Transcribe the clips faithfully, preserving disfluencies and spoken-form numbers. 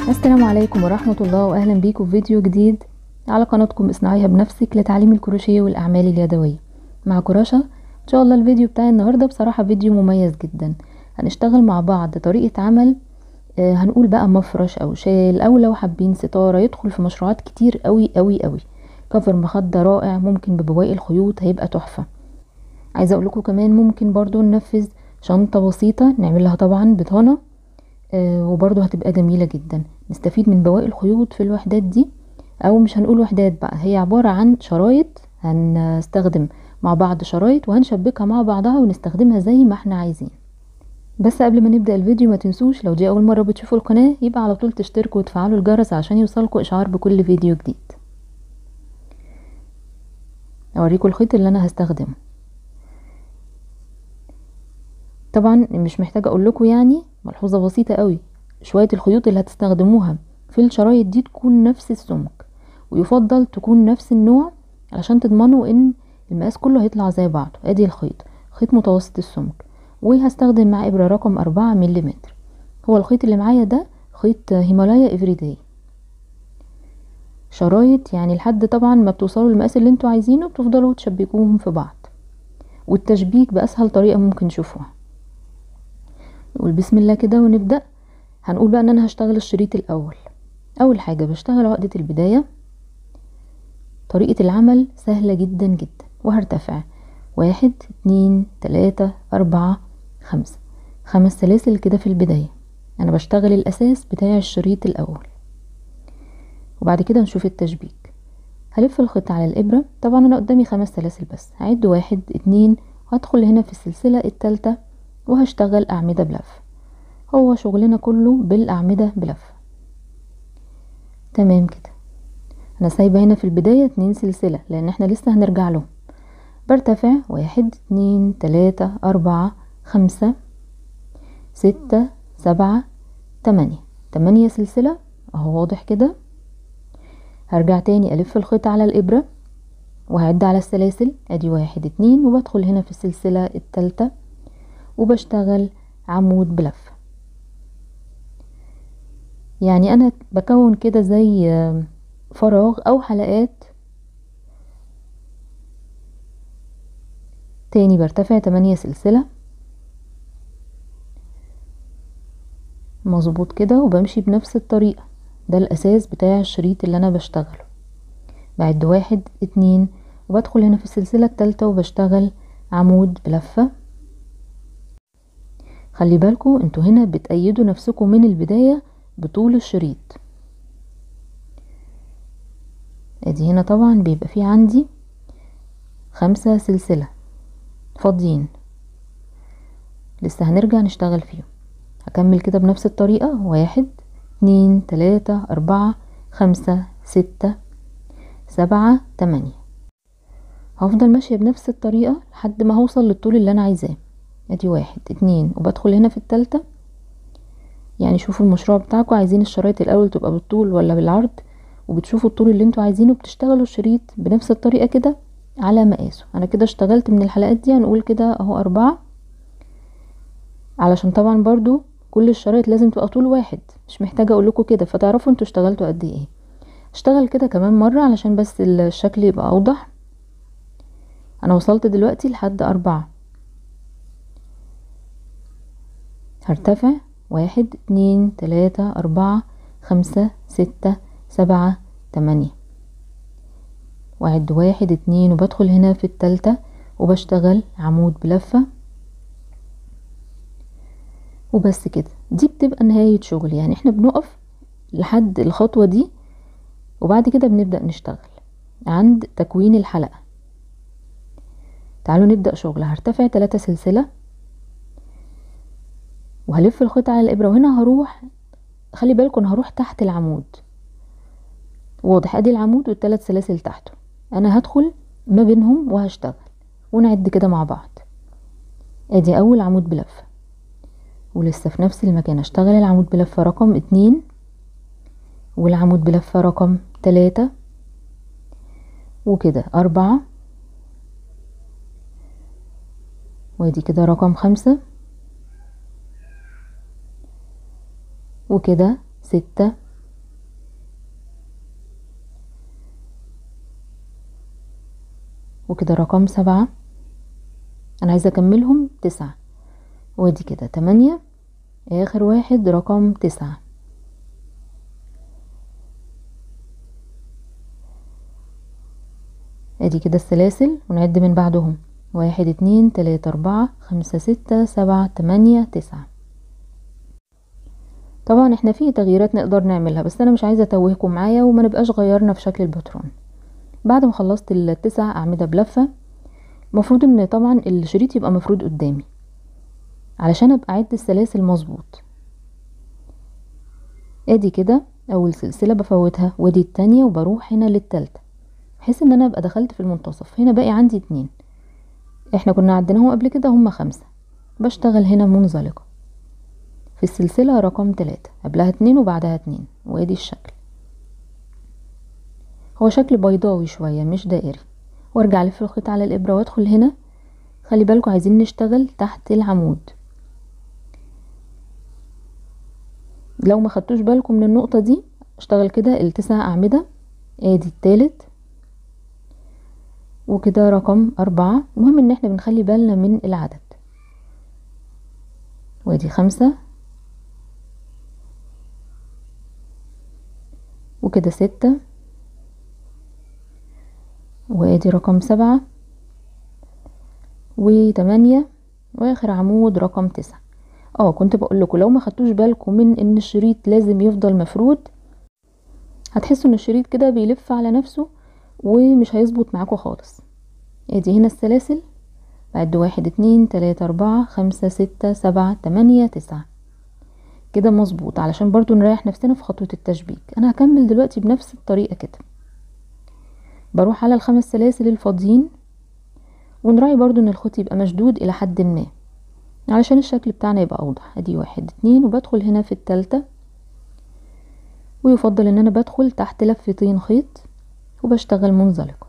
السلام عليكم ورحمة الله، واهلا بيكم في فيديو جديد على قناتكم اصنعيها بنفسك لتعليم الكروشيه والاعمال اليدوية مع كراشة. ان شاء الله الفيديو بتاعي النهاردة بصراحة فيديو مميز جدا. هنشتغل مع بعض طريقة عمل آه هنقول بقى مفرش او شال، او لو حابين ستارة يدخل في مشروعات كتير قوي قوي قوي. كفر مخدة رائع، ممكن ببواقي الخيوط هيبقى تحفة. عايزة اقول لكم كمان ممكن برضو ننفذ شنطة بسيطة نعملها طبعا بطانة، آه وبرضو هتبقى جميلة جدا. نستفيد من بواقي الخيوط في الوحدات دي، او مش هنقول وحدات بقى، هي عبارة عن شرايط. هنستخدم مع بعض شرايط وهنشبكها مع بعضها ونستخدمها زي ما احنا عايزين. بس قبل ما نبدأ الفيديو ما تنسوش لو دي اول مرة بتشوفوا القناة يبقى على طول تشتركوا وتفعلوا الجرس عشان يوصلكوا اشعار بكل فيديو جديد. اوريكم الخيط اللي انا هستخدمه. طبعا مش محتاجة اقول لكم، يعني ملحوظة بسيطة قوي، شوية الخيوط اللي هتستخدموها في الشرايط دي تكون نفس السمك، ويفضل تكون نفس النوع علشان تضمنوا ان المقاس كله هيطلع زي بعضه. ادي الخيط، خيط متوسط السمك، وهستخدم مع ابرة رقم اربعة مليمتر. هو الخيط اللي معايا ده خيط هيمالايا افريداي. شرايط يعني لحد طبعا ما بتوصلوا للمقاس اللي انتوا عايزينه بتفضلوا تشبكوهم في بعض، والتشبيك باسهل طريقة ممكن تشوفوها. نقول بسم الله كده ونبدأ. هنقول بقى ان انا هشتغل الشريط الاول. اول حاجة بشتغل عقدة البداية. طريقة العمل سهلة جدا جدا، وهرتفع واحد اتنين تلاتة اربعة خمسة، خمس سلاسل كده في البداية. انا بشتغل الاساس بتاع الشريط الاول، وبعد كده نشوف التشبيك. هلف الخيط على الابرة. طبعا انا قدامي خمس سلاسل بس، هعد واحد اتنين وهدخل هنا في السلسلة التالتة وهشتغل اعمدة بلف. هو شغلنا كله بالاعمدة بلف. تمام كده. انا سايبه هنا في البداية اتنين سلسلة لان احنا لسه هنرجع لهم. برتفع واحد اتنين تلاتة اربعة خمسة ستة سبعة تمانية، تمانية سلسلة اهو واضح كده. هرجع تاني الف الخيط على الابرة وهعد على السلاسل. ادي واحد اتنين وبدخل هنا في السلسلة التالتة وبشتغل عمود بلف. يعني انا بكون كده زي فراغ او حلقات. تاني برتفع تمانية سلسلة مظبوط كده، وبمشي بنفس الطريقة. ده الاساس بتاع الشريط اللي انا بشتغله. بعد واحد اتنين وبدخل هنا في السلسلة التالتة وبشتغل عمود بلفة. خلي بالكوا انتوا هنا بتأيدوا نفسكم من البداية بطول الشريط. ادي هنا طبعا بيبقى فيه عندي خمسة سلسلة فاضيين، لسه هنرجع نشتغل فيهم. هكمل كده بنفس الطريقة. واحد اتنين تلاتة اربعة خمسة ستة سبعة تمانية. هفضل ماشية بنفس الطريقة لحد ما هوصل للطول اللي انا عايزاه. ادي واحد اتنين وبدخل هنا في التالتة. يعني شوفوا المشروع بتاعكم، عايزين الشرايط الاول تبقى بالطول ولا بالعرض، وبتشوفوا الطول اللي انتوا عايزينه، بتشتغلوا الشريط بنفس الطريقة كده على مقاسه. انا كده اشتغلت من الحلقات دي هنقول كده اهو اربعة، علشان طبعا برضو كل الشرايط لازم تبقى طول واحد، مش محتاجة اقول لكم كده فتعرفوا انتوا اشتغلتوا قد ايه. اشتغل كده كمان مرة علشان بس الشكل يبقى اوضح. انا وصلت دلوقتي لحد اربعة. هرتفع واحد اتنين تلاتة اربعة خمسة ستة سبعة تمانية، وعد واحد اتنين وبدخل هنا في التالتة وبشتغل عمود بلفة. وبس كده، دي بتبقى نهاية شغل. يعني احنا بنقف لحد الخطوة دي وبعد كده بنبدأ نشتغل عند تكوين الحلقة. تعالوا نبدأ شغل. هرتفع تلاتة سلسلة وهلف الخيط على الابرة، وهنا هروح، خلي بالكم هروح تحت العمود. واضح ادي العمود والثلاث سلاسل تحته، انا هدخل ما بينهم وهشتغل ونعد كده مع بعض. ادي اول عمود بلفة، ولسه في نفس المكان اشتغل العمود بلفة رقم اتنين والعمود بلفة رقم تلاتة، وكده اربعة، وادي كده رقم خمسة، وكده ستة وكده رقم سبعة. انا عايزة اكملهم تسعة، وادي كده تمانية، اخر واحد رقم تسعة. ادي كده السلاسل، ونعد من بعدهم واحد اتنين تلاتة اربعة خمسة ستة سبعة تمانية تسعة. طبعا احنا في تغييرات نقدر نعملها، بس انا مش عايزة اتوهكم معايا وما نبقاش غيرنا في شكل الباترون. بعد ما خلصت التسع اعمدة بلفة، المفروض ان طبعا الشريط يبقى مفروض قدامي علشان ابقى اعد السلاسل مظبوط. ادي كده اول سلسلة بفوتها، ودي التانية، وبروح هنا للتالتة بحيث ان انا ابقى دخلت في المنتصف. هنا باقي عندي اتنين، احنا كنا عديناهم قبل كده هما خمسة. بشتغل هنا منزلقة في السلسلة رقم تلاتة، قبلها اتنين وبعدها اتنين، وادي الشكل. هو شكل بيضاوي شوية مش دائري. وارجع الف الخيط على الابرة وادخل هنا. خلي بالكم عايزين نشتغل تحت العمود. لو ما خدتوش بالكم من النقطة دي، اشتغل كده التسع اعمدة. ادي التالت، وكده رقم اربعة. المهم ان احنا بنخلي بالنا من العدد. وادي خمسة، وكده ستة، وادي رقم سبعة، وتمانية، واخر عمود رقم تسعة. اه كنت بقول لكم لو ما خدتوش بالكم من ان الشريط لازم يفضل مفرود، هتحسوا ان الشريط كده بيلف على نفسه ومش هيظبط معاكم خالص. ادي هنا السلاسل، بعد واحد اتنين تلاتة اربعة خمسة ستة سبعة تمانية تسعة كده مظبوط، علشان برضو نريح نفسنا في خطوة التشبيك. انا هكمل دلوقتي بنفس الطريقة كده. بروح على الخمس سلاسل الفاضيين، ونراعي برضو ان الخيط يبقى مشدود الى حد ما علشان الشكل بتاعنا يبقى اوضح. ادي واحد اتنين، وبدخل هنا في التالتة، ويفضل ان انا بدخل تحت لفتين خيط وبشتغل منزلقة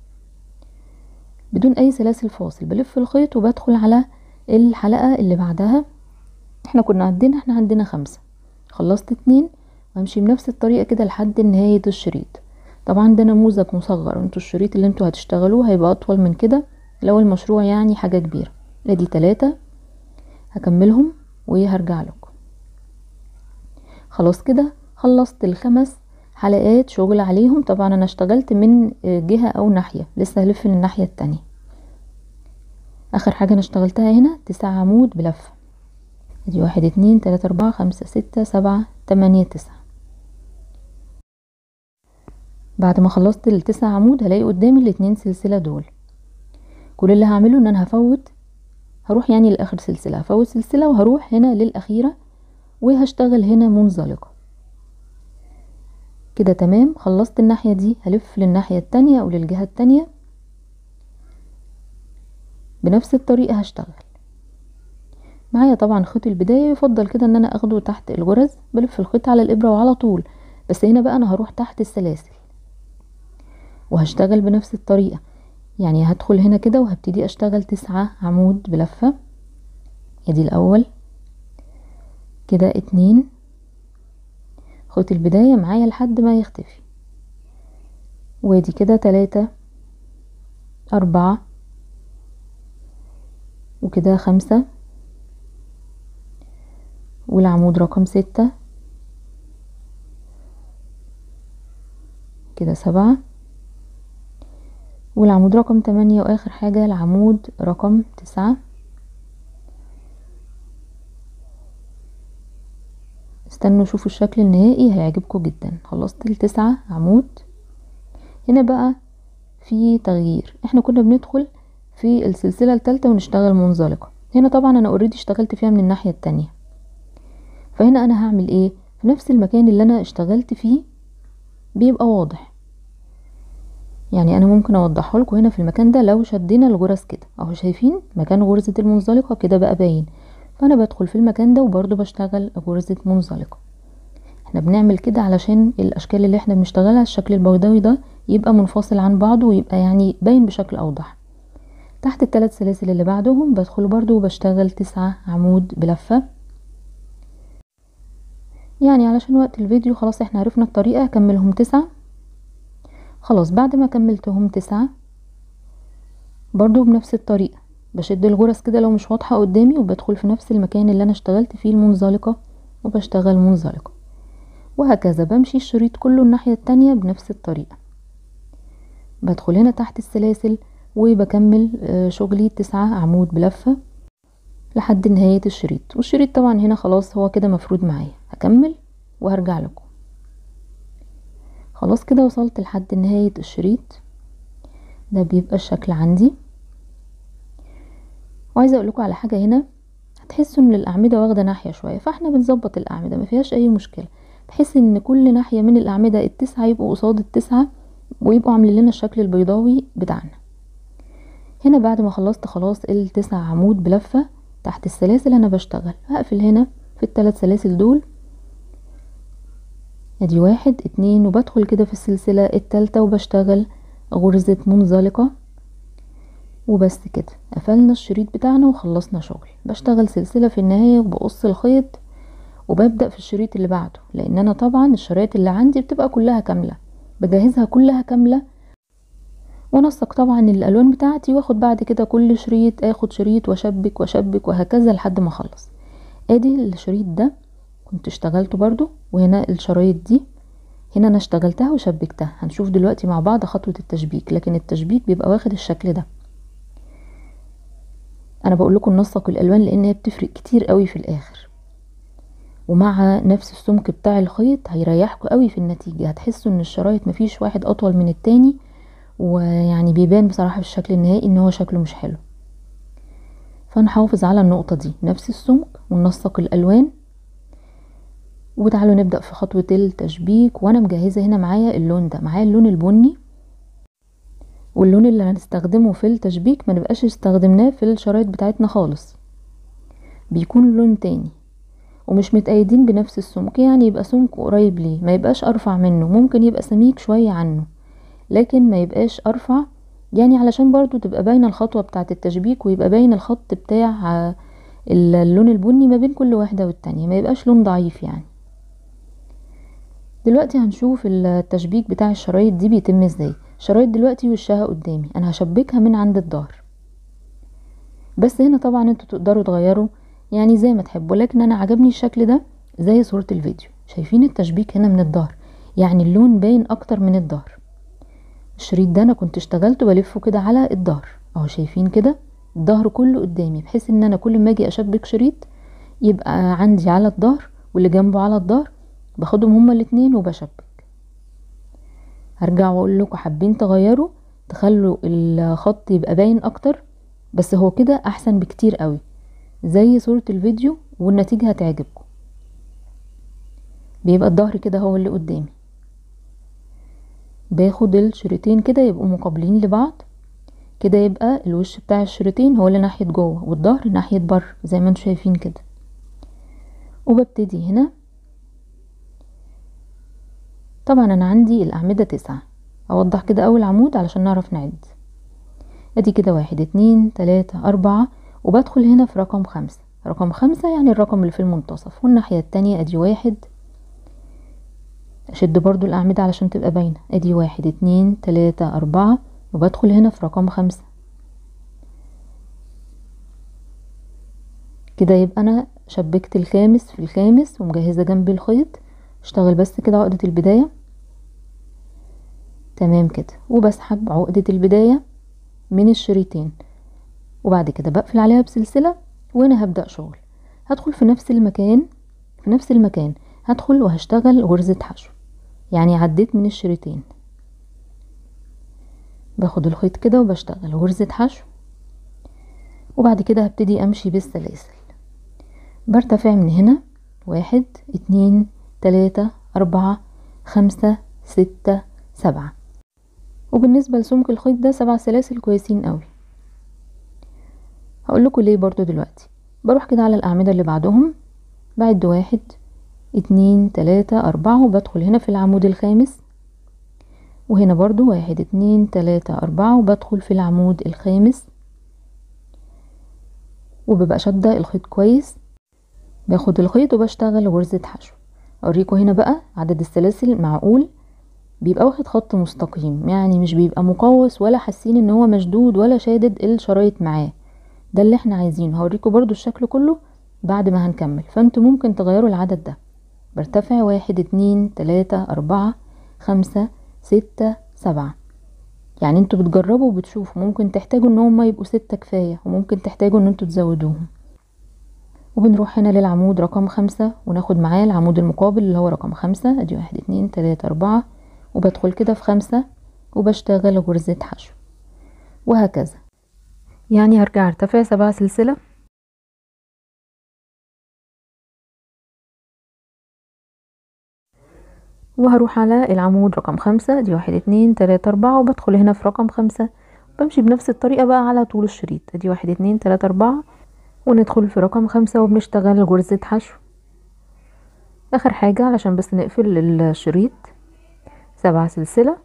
بدون اي سلاسل فاصل. بلف الخيط وبدخل على الحلقة اللي بعدها. احنا كنا عندنا احنا عندنا خمسة، خلصت اتنين، وهمشي بنفس الطريقة كده لحد نهاية الشريط. طبعا ده نموذج مصغر، انتوا الشريط اللي انتوا هتشتغلوه هيبقى اطول من كده لو المشروع يعني حاجة كبيرة. ادي تلاتة، هكملهم وهرجع لكم. خلاص كده خلصت الخمس حلقات شغل عليهم. طبعا انا اشتغلت من جهة او ناحية، لسه هلف للناحية التانية. اخر حاجة انا اشتغلتها هنا تسع عمود بلفة. ادي واحد اتنين تلاتة اربعة خمسة ستة سبعة تمانية تسعة. بعد ما خلصت التسع عمود هلاقي قدامي الاتنين سلسلة دول. كل اللي هعمله ان انا هفوت، هروح يعني لاخر سلسلة، هفوت سلسلة وهروح هنا للاخيرة وهشتغل هنا منزلقة كده. تمام، خلصت الناحية دي، هلف للناحية التانية او للجهة التانية بنفس الطريقة. هشتغل معايا طبعا خيط البداية، يفضل كده ان انا اخده تحت الغرز. بلف الخيط على الابرة وعلى طول، بس هنا بقى انا هروح تحت السلاسل وهشتغل بنفس الطريقة. يعني هدخل هنا كده وهبتدي اشتغل تسعة عمود بلفة. ادي الاول، كده اتنين، خيط البداية معايا لحد ما يختفي، وادي كده تلاتة اربعة، وكده خمسة، والعمود رقم ستة، كده سبعة، والعمود رقم تمانية، واخر حاجة العمود رقم تسعة. استنوا شوفوا الشكل النهائي هيعجبكم جدا. خلصت التسعة عمود. هنا بقى في تغيير، احنا كنا بندخل في السلسلة الثالثة ونشتغل منزلقة. هنا طبعا انا اوريدي اشتغلت فيها من الناحية التانية، فهنا انا هعمل ايه؟ في نفس المكان اللي انا اشتغلت فيه بيبقى واضح. يعني انا ممكن اوضحه لكم هنا في المكان ده. لو شدينا الغرز كده اهو، شايفين مكان غرزة المنزلقة كده بقى باين. فانا بدخل في المكان ده وبرضو بشتغل غرزة منزلقة. احنا بنعمل كده علشان الاشكال اللي احنا بنشتغلها الشكل البيضاوي ده يبقى منفصل عن بعضه ويبقى يعني باين بشكل اوضح. تحت الثلاث سلاسل اللي بعدهم بدخل برضو وبشتغل تسعة عمود بلفة. يعني علشان وقت الفيديو خلاص احنا عرفنا الطريقة. هكملهم تسعة. خلاص بعد ما كملتهم تسعة برضو بنفس الطريقة بشد الغرز كده لو مش واضحة قدامي، وبدخل في نفس المكان اللي انا اشتغلت فيه المنزلقة وبشتغل منزلقة، وهكذا بمشي الشريط كله الناحية التانية بنفس الطريقة. بدخل هنا تحت السلاسل وبكمل شغلي تسعة عمود بلفة لحد نهاية الشريط. والشريط طبعا هنا خلاص هو كده مفرود معايا، هكمل وهرجع لكم. خلاص كده وصلت لحد نهاية الشريط، ده بيبقى الشكل عندي. وعايزة اقول لكم على حاجة هنا، هتحسوا ان الاعمدة واخدة ناحية شوية، فاحنا بنظبط الاعمدة ما فيهاش اي مشكلة، بحيث ان كل ناحية من الاعمدة التسعة يبقوا قصاد التسعة ويبقوا عاملين لنا الشكل البيضاوي بتاعنا. هنا بعد ما خلصت خلاص التسع عمود بلفة تحت السلاسل انا بشتغل، هقفل هنا في الثلاث سلاسل دول، ادي واحد اتنين، وبدخل كده في السلسلة التالتة وبشتغل غرزة منزلقة وبس كده. قفلنا الشريط بتاعنا وخلصنا شغل. بشتغل سلسلة في النهاية وبقص الخيط وببدأ في الشريط اللي بعده، لان انا طبعا الشرايط اللي عندي بتبقى كلها كاملة، بجهزها كلها كاملة ونسق طبعا الالوان بتاعتي، واخد بعد كده كل شريط اخد شريط واشبك واشبك وهكذا لحد ما اخلص. ادي الشريط ده كنت اشتغلته برضو، وهنا الشرايط دي هنا انا اشتغلتها وشبكتها. هنشوف دلوقتي مع بعض خطوة التشبيك، لكن التشبيك بيبقى واخد الشكل ده. انا بقول لكم نسق الالوان لان هي بتفرق كتير قوي في الاخر، ومع نفس السمك بتاع الخيط هيريحكم قوي في النتيجة. هتحسوا ان الشرايط مفيش واحد اطول من التاني، ويعني بيبان بصراحة في الشكل النهائي ان هو شكله مش حلو. فنحافظ على النقطة دي، نفس السمك وننسق الالوان. وتعالوا نبدأ في خطوة التشبيك. وانا مجهزة هنا معايا اللون ده، معايا اللون البني، واللون اللي هنستخدمه في التشبيك ما نبقاش استخدمناه في الشرايط بتاعتنا خالص، بيكون لون تاني ومش متأيدين بنفس السمك، يعني يبقى سمك قريب ليه، ما يبقاش ارفع منه، ممكن يبقى سميك شوية عنه لكن ما يبقاش ارفع، يعني علشان برضو تبقى باينة الخطوة بتاعة التشبيك ويبقى باين الخط بتاع اللون البني ما بين كل واحدة والتانية، ما يبقاش لون ضعيف يعني. دلوقتي هنشوف التشبيك بتاع الشرايط دي بيتم ازاي. الشرايط دلوقتي وشها قدامي، انا هشبكها من عند الظهر، بس هنا طبعا انتوا تقدروا تغيروا يعني زي ما تحبوا، لكن انا عجبني الشكل ده زي صورة الفيديو. شايفين التشبيك هنا من الظهر، يعني اللون باين اكتر من الظهر. الشريط ده انا كنت اشتغلته بلفه كده على الظهر اهو، شايفين كده الظهر كله قدامي، بحيث ان انا كل ما اجي اشبك شريط يبقى عندي على الظهر واللي جنبه على الظهر، باخدهم هما الاتنين وبشبك. هرجع واقول لكم حابين تغيروا تخلوا الخط يبقى باين اكتر، بس هو كده احسن بكتير قوي زي صورة الفيديو، والنتيجة هتعجبكم. بيبقى الظهر كده هو اللي قدامي، باخد الشريطين كده يبقوا مقابلين لبعض كده، يبقى الوش بتاع الشريطين هو اللي ناحية جوه والظهر ناحية بره زي ما انتم شايفين كده. وببتدي هنا، طبعا انا عندي الاعمدة تسعة، اوضح كده اول عمود علشان نعرف نعد. ادي كده واحد اتنين تلاتة اربعة، وبدخل هنا في رقم خمسة، رقم خمسة يعني الرقم اللي في المنتصف، والناحية التانية ادي واحد، اشد برضو الاعمدة علشان تبقى باينة، ادي واحد اتنين تلاتة اربعة، وبدخل هنا في رقم خمسة كده. يبقى انا شبكت الخامس في الخامس ومجهزة جنبي الخيط، اشتغل بس كده عقدة البداية تمام كده، وبسحب عقدة البداية من الشريطين، وبعد كده بقفل عليها بسلسلة. وانا هبدأ شغل، هدخل في نفس المكان في نفس المكان هدخل وهشتغل غرزة حشو، يعني عديت من الشريطين، باخد الخيط كده وبشتغل غرزة حشو، وبعد كده هبتدي امشي بالسلاسل. برتفع من هنا واحد اتنين تلاتة اربعة خمسة ستة سبعة، وبالنسبة لسمك الخيط ده سبع سلاسل كويسين قوي. هقول لكم ليه برضو دلوقتي. بروح كده على الاعمدة اللي بعدهم، بعد واحد اتنين تلاتة اربعة، وبدخل هنا في العمود الخامس، وهنا برضو واحد اتنين تلاتة اربعة، وبدخل في العمود الخامس، وببقى شادة الخيط كويس. باخد الخيط وبشتغل غرزة حشو. اوريكم هنا بقى عدد السلاسل معقول بيبقى واخد خط مستقيم، يعني مش بيبقى مقوس ولا حاسين ان هو مشدود ولا شادد الشرايط معاه. ده اللي احنا عايزينه. هوريكم برضو الشكل كله بعد ما هنكمل، فانتوا ممكن تغيروا العدد ده. برتفع واحد اتنين تلاتة اربعة خمسة ستة سبعة. يعني انتوا بتجربوا وبتشوفوا، ممكن تحتاجوا ان هم يبقوا ستة كفاية، وممكن تحتاجوا ان انتوا تزودوهم. وبنروح هنا للعمود رقم خمسة وناخد معاه العمود المقابل اللي هو رقم خمسة. ادي واحد اتنين تلاتة اربعة، وبدخل كده في خمسة وبشتغل غرزة حشو، وهكذا. يعني هرجع ارتفع سبعة سلسلة، وهروح على العمود رقم خمسة. دي واحد اتنين تلاتة اربعة، وبدخل هنا في رقم خمسة، بمشي بنفس الطريقة بقى على طول الشريط. ادي واحد اتنين تلاتة اربعة، وندخل في رقم خمسة وبنشتغل غرزة حشو. اخر حاجة علشان بس نقفل الشريط، سبعة سلسلة.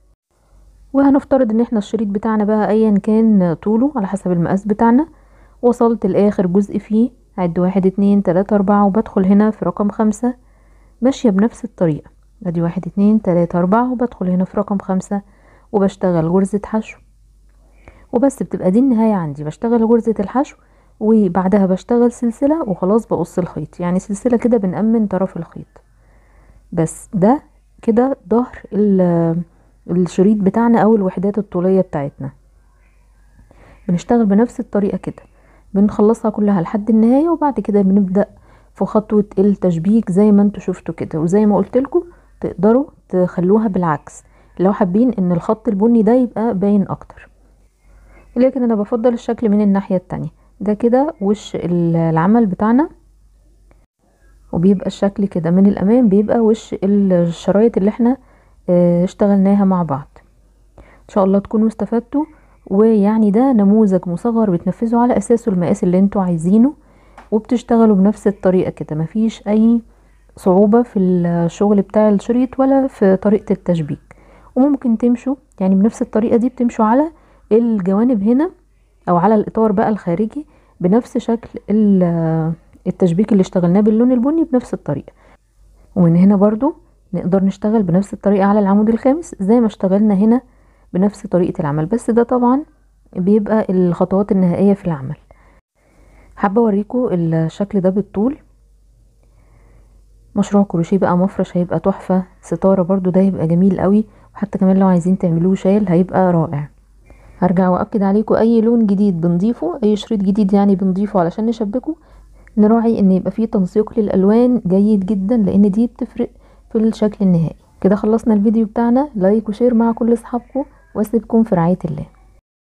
وهنفترض ان احنا الشريط بتاعنا بقى ايا كان طوله على حسب المقاس بتاعنا، وصلت لاخر جزء فيه. عد واحد اتنين تلاتة اربعة، وبدخل هنا في رقم خمسة ماشية بنفس الطريقة. ادي واحد اتنين تلاتة اربعة، وبدخل هنا في رقم خمسة وبشتغل غرزة حشو، وبس. بتبقى دي النهاية عندي. بشتغل غرزة الحشو وبعدها بشتغل سلسلة وخلاص بقص الخيط، يعني سلسلة كده بنأمن طرف الخيط. بس ده كده ظهر الشريط بتاعنا او الوحدات الطولية بتاعتنا. بنشتغل بنفس الطريقة كده، بنخلصها كلها لحد النهاية، وبعد كده بنبدأ في خطوة التشبيك زي ما انتوا شفتوا كده. وزي ما قلت لكم تقدروا تخلوها بالعكس لو حابين ان الخط البني ده يبقى باين اكتر، لكن انا بفضل الشكل من الناحية التانية. ده كده وش العمل بتاعنا، وبيبقى الشكل كده من الامام، بيبقى وش الشرايط اللي احنا اشتغلناها مع بعض. ان شاء الله تكونوا استفدتوا، ويعني ده نموذج مصغر بتنفذوا على اساسه المقاس اللي انتوا عايزينه، وبتشتغلوا بنفس الطريقة كده. مفيش اي صعوبة في الشغل بتاع الشريط ولا في طريقة التشبيك. وممكن تمشوا يعني بنفس الطريقة دي، بتمشوا على الجوانب هنا او على الاطار بقى الخارجي بنفس شكل التشبيك اللي اشتغلناه باللون البني بنفس الطريقة. ومن هنا برضو نقدر نشتغل بنفس الطريقة على العمود الخامس زي ما اشتغلنا هنا بنفس طريقة العمل، بس ده طبعا بيبقى الخطوات النهائية في العمل. حابة اوريكم الشكل ده بالطول. مشروع كروشيه بقى مفرش هيبقى تحفة، ستارة برضو ده هيبقى جميل قوي، وحتى كمان لو عايزين تعملوه شال هيبقى رائع. هرجع واكد عليكم اي لون جديد بنضيفه، اي شريط جديد يعني بنضيفه علشان نشبكه، نراعي ان يبقى فيه تنسيق للالوان جيد جدا، لان دي بتفرق في الشكل النهائي. كده خلصنا الفيديو بتاعنا. لايك وشير مع كل اصحابكم، واسيبكم في رعاية الله.